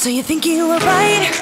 So you think you were right?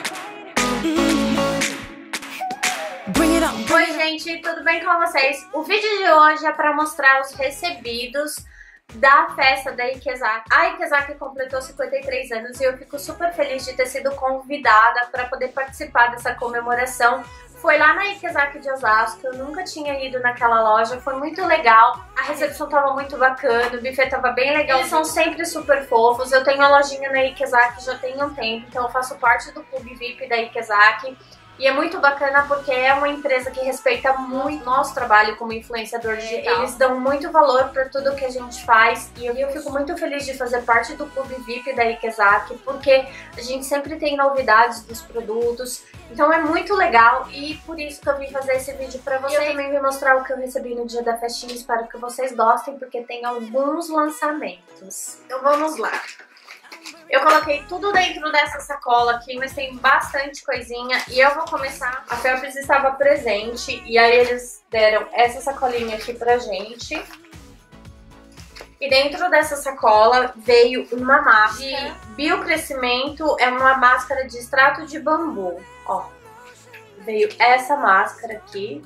Bring it on. Oi gente, tudo bem com vocês? O vídeo de hoje é para mostrar os recebidos da festa da Ikezaki. A Ikezaki completou 53 anos e eu fico super feliz de ter sido convidada para poder participar dessa comemoração. Foi lá na Ikezaki de Osasco, eu nunca tinha ido naquela loja, foi muito legal. A recepção tava muito bacana, o buffet tava bem legal. Eles são sempre super fofos. Eu tenho a lojinha na Ikezaki já tem um tempo, então eu faço parte do clube VIP da Ikezaki. E é muito bacana porque é uma empresa que respeita muito nosso trabalho como influenciador digital. Eles dão muito valor para tudo que a gente faz e eu fico muito feliz de fazer parte do clube VIP da Ikezaki porque a gente sempre tem novidades dos produtos. Então é muito legal e por isso que eu vim fazer esse vídeo pra vocês. E eu também vim mostrar o que eu recebi no dia da festinha, espero que vocês gostem porque tem alguns lançamentos. Então vamos lá. Eu coloquei tudo dentro dessa sacola aqui, mas tem bastante coisinha e eu vou começar. A Felps estava presente e aí eles deram essa sacolinha aqui pra gente. E dentro dessa sacola veio uma máscara de biocrescimento, é uma máscara de extrato de bambu, ó. Veio essa máscara aqui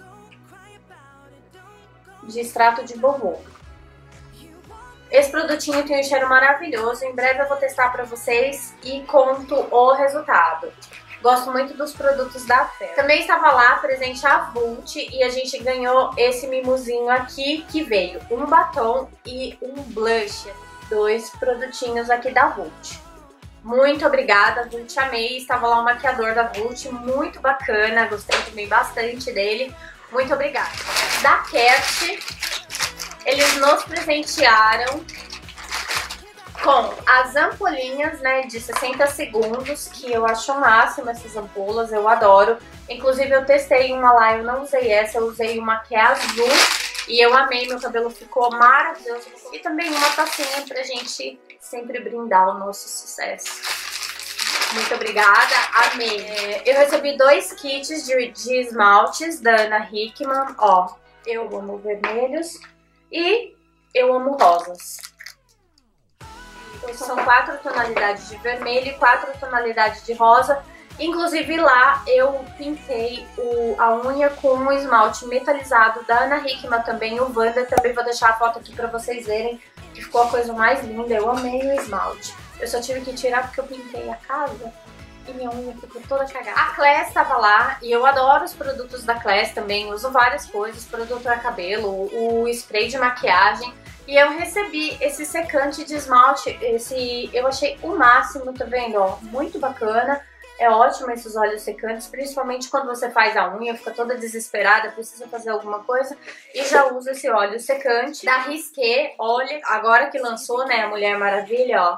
de extrato de bambu. Esse produtinho tem um cheiro maravilhoso, em breve eu vou testar pra vocês e conto o resultado. Gosto muito dos produtos da Felps. Também estava lá presente a Vult e a gente ganhou esse mimosinho aqui que veio um batom e um blush. Dois produtinhos aqui da Vult. Muito obrigada, Vult, amei. Estava lá o maquiador da Vult, muito bacana, gostei também bastante dele. Muito obrigada. Da Cat, eles nos presentearam com as ampolinhas, né, de 60 segundos, que eu acho o máximo essas ampolas, eu adoro. Inclusive eu testei uma lá, eu não usei essa, eu usei uma que é azul e eu amei, meu cabelo ficou maravilhoso. E também uma tacinha pra gente sempre brindar o nosso sucesso. Muito obrigada, amei. Eu recebi 2 kits de esmaltes da Ana Hickman, ó. Eu amo vermelhos e eu amo rosas. Então, são 4 tonalidades de vermelho e 4 tonalidades de rosa. Inclusive lá eu pintei a unha com um esmalte metalizado da Ana Hickman também, o Wanda. Também vou deixar a foto aqui pra vocês verem, que ficou a coisa mais linda. Eu amei o esmalte. Eu só tive que tirar porque eu pintei a casa e minha unha ficou toda cagada. A Class estava lá e eu adoro os produtos da Class também, uso várias coisas, produto para cabelo, o spray de maquiagem. E eu recebi esse secante de esmalte, eu achei o máximo, tá vendo, ó, muito bacana. É ótimo esses óleos secantes, principalmente quando você faz a unha, fica toda desesperada, precisa fazer alguma coisa e já usa esse óleo secante da Risqué. Olha, agora que lançou, né, a Mulher Maravilha, ó.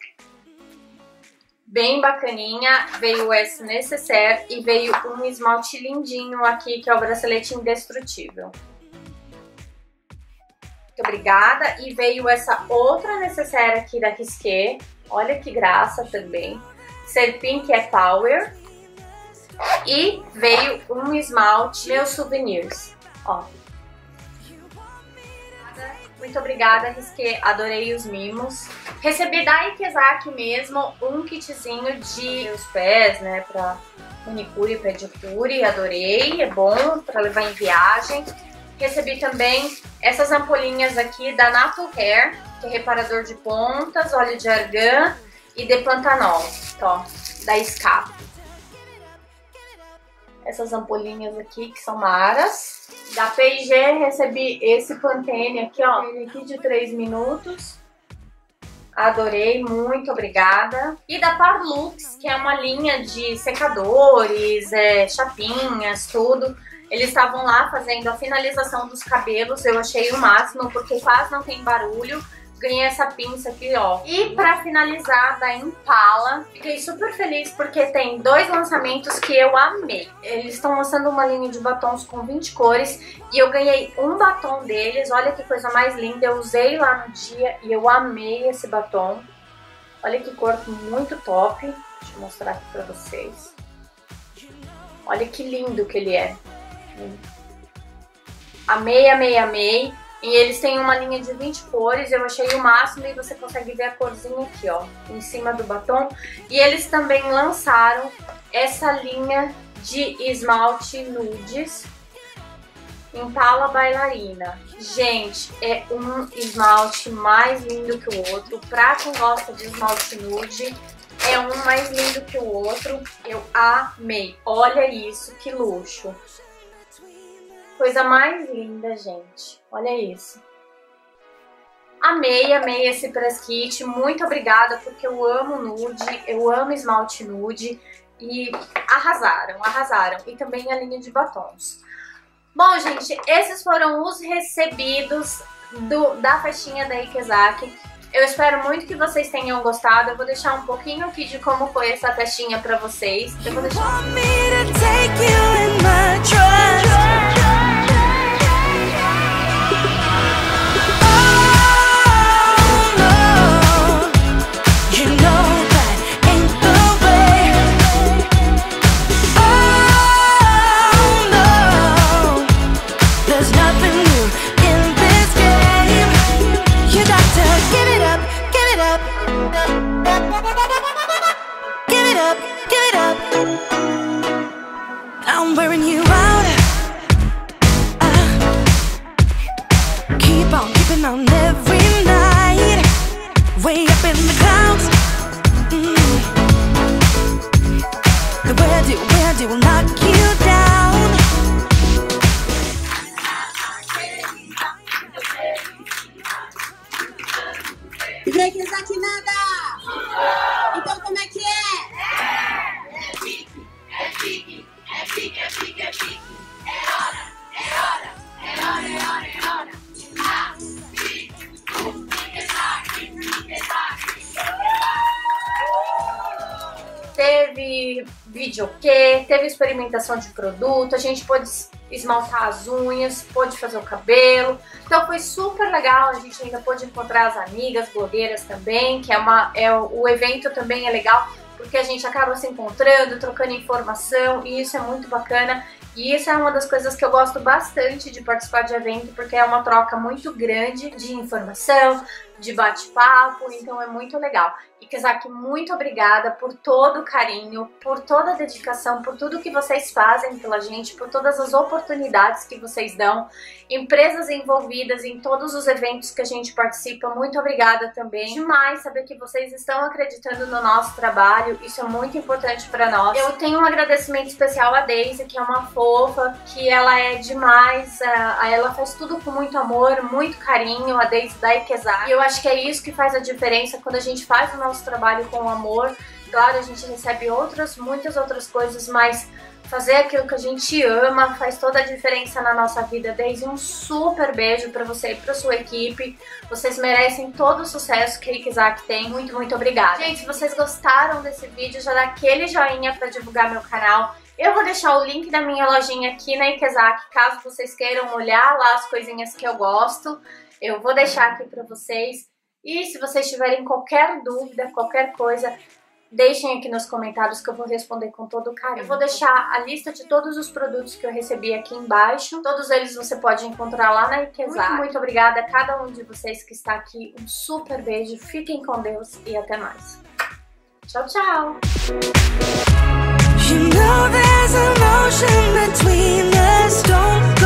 Bem bacaninha, veio esse necessaire e veio um esmalte lindinho aqui, que é o bracelete indestrutível. Muito obrigada. E veio essa outra necessaire aqui da Risqué, olha que graça também. Serpink é Power. E veio um esmalte Meus Souvenirs, ó. Muito obrigada, Risqué, adorei os mimos. Recebi da Ikezaki mesmo um kitzinho de meus pés, né, pra manicure e pedicure, adorei, é bom pra levar em viagem. Recebi também essas ampolinhas aqui da Natural Hair, que é reparador de pontas, óleo de argan e de pantanol, ó, da Escape. Essas ampolinhas aqui que são maras. Da P&G recebi esse Pantene aqui, ó, aqui de 3 minutos. Adorei, muito obrigada. E da Parlux, que é uma linha de secadores, chapinhas, tudo. Eles estavam lá fazendo a finalização dos cabelos, eu achei o máximo, porque quase não tem barulho. Ganhei essa pinça aqui, ó. E pra finalizar, da Impala, fiquei super feliz porque tem 2 lançamentos que eu amei. Eles estão lançando uma linha de batons com 20 cores e eu ganhei um batom deles. Olha que coisa mais linda, eu usei lá no dia e eu amei esse batom. Olha que cor muito top. Deixa eu mostrar aqui pra vocês. Olha que lindo que ele é. Amei, amei, amei. E eles têm uma linha de 20 cores, eu achei o máximo, e você consegue ver a corzinha aqui, ó, em cima do batom. E eles também lançaram essa linha de esmalte nudes Impala Bailarina. Gente, é um esmalte mais lindo que o outro. Pra quem gosta de esmalte nude, é um mais lindo que o outro. Eu amei. Olha isso, que luxo. Coisa mais linda, gente. Olha isso. Amei, amei esse press kit. Muito obrigada, porque eu amo nude, eu amo esmalte nude. E arrasaram, arrasaram. E também a linha de batons. Bom, gente, esses foram os recebidos da festinha da Ikezaki. Eu espero muito que vocês tenham gostado. Eu vou deixar um pouquinho aqui de como foi essa festinha pra vocês. Eu vou deixar... I'm wearing you out. Keep on keeping on every night. Way up in the clouds. Where do will knock you down. E aí, Ikezaki nada! Então como é que é? É pique, é pique, é pique, é pique, é pique. É hora, é hora, é hora, é hora, é hora. Ah, pique, Ikezaki, Ikezaki. Teve videokê, teve experimentação de produto, a gente pôde esmaltar as unhas, pôde fazer o cabelo. Então foi super legal, a gente ainda pôde encontrar as amigas blogueiras também, que o evento também é legal, porque a gente acaba se encontrando, trocando informação, e isso é muito bacana. E isso é uma das coisas que eu gosto bastante de participar de evento, porque é uma troca muito grande de informação, de bate-papo, então é muito legal. Ikezaki, muito obrigada por todo o carinho, por toda a dedicação, por tudo que vocês fazem pela gente, por todas as oportunidades que vocês dão, empresas envolvidas em todos os eventos que a gente participa, muito obrigada também. Demais saber que vocês estão acreditando no nosso trabalho, isso é muito importante para nós. Eu tenho um agradecimento especial à Daisy, que é uma fofa, que ela é demais, ela faz tudo com muito amor, muito carinho, a Daisy da Ikezaki. E eu acho que é isso que faz a diferença quando a gente faz o nosso trabalho com amor. Claro, a gente recebe muitas outras coisas, mas fazer aquilo que a gente ama faz toda a diferença na nossa vida. Daisy, um super beijo pra você e pra sua equipe. Vocês merecem todo o sucesso que a Ikezaki tem. Muito, muito obrigada. Gente, se vocês gostaram desse vídeo, já dá aquele joinha pra divulgar meu canal. Eu vou deixar o link da minha lojinha aqui na Ikezaki, caso vocês queiram olhar lá as coisinhas que eu gosto. Eu vou deixar aqui pra vocês. E se vocês tiverem qualquer dúvida, qualquer coisa, deixem aqui nos comentários que eu vou responder com todo o carinho. Eu vou deixar a lista de todos os produtos que eu recebi aqui embaixo. Todos eles você pode encontrar lá na Ikezaki. Muito, muito obrigada a cada um de vocês que está aqui. Um super beijo, fiquem com Deus e até mais. Tchau, tchau! You know there's an ocean between us, don't